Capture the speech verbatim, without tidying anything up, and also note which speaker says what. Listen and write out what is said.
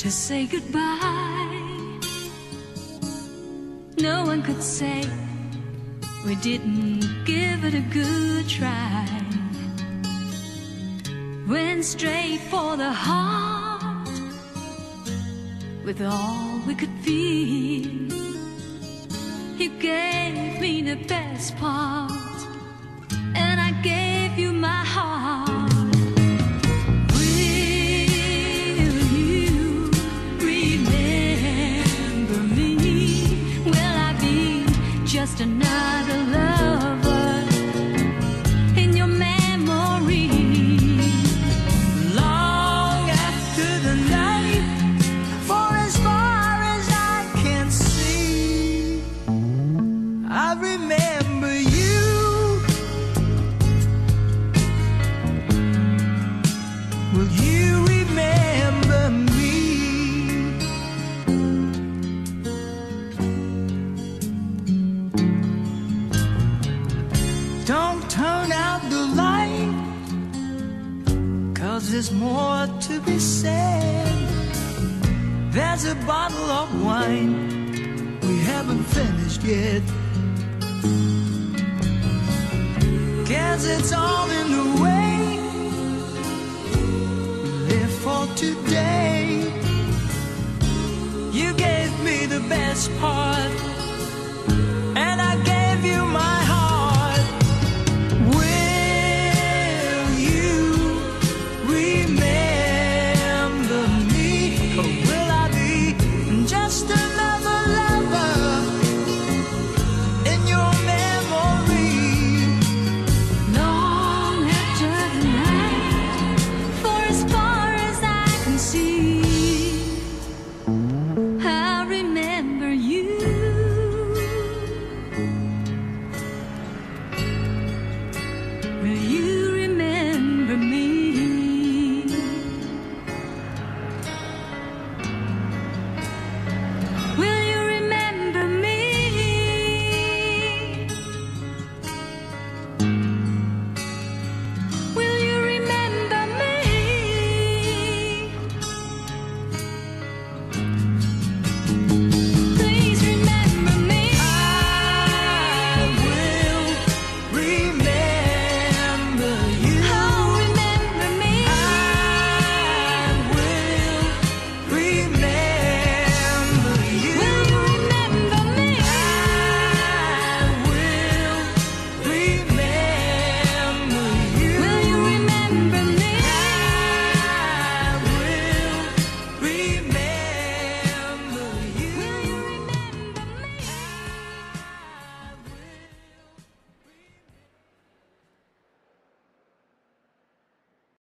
Speaker 1: to say goodbye. No one could say we didn't give it a good try. Went straight for the heart with all we could feel. You gave me the best part, and I gave you my heart. Will you remember me? Will I be just another lover in your memory?
Speaker 2: Long after the night, for as far as I can see, I remember you. Will you remember me? Don't turn out the light, 'cause there's more to be said. There's a bottle of wine we haven't finished yet. Guess it's all in the way we live for today. You gave me the best part, and I gave you my heart. Will you remember me? Or will I be just another lover in your memory?
Speaker 1: Long after the night, for as far as I can see, I remember you. Will you